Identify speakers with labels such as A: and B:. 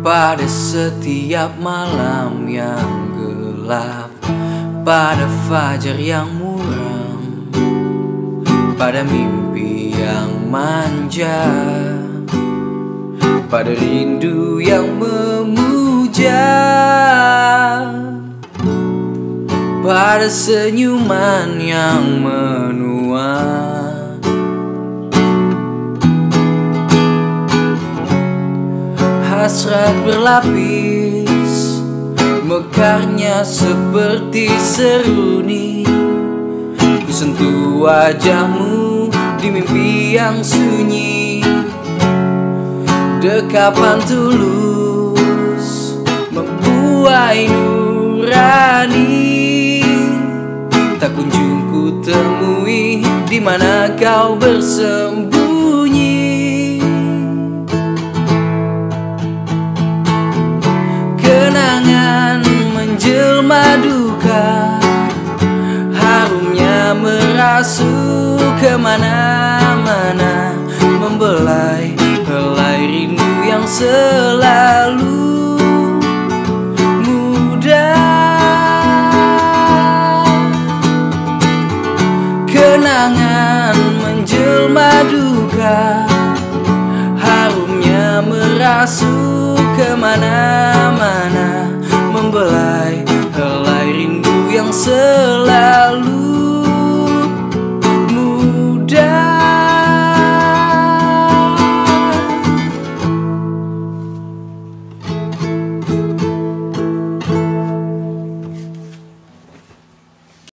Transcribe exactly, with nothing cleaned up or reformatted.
A: pada setiap malam yang gelap, pada fajar yang muram, pada mimpi yang manja, pada rindu yang memuja, pada senyuman yang menua. Hasrat berlapis, mekarnya seperti seruni. Ku sentuh wajahmu di mimpi yang sunyi. Dekapan tulus membuai nurani. Tak kunjung ku temui di mana kau bersembunyi. Kenangan menjelma duka, harumnya merasuk kemana-mana, membelai helai rindu yang selalu muda. Kenangan menjelma duka,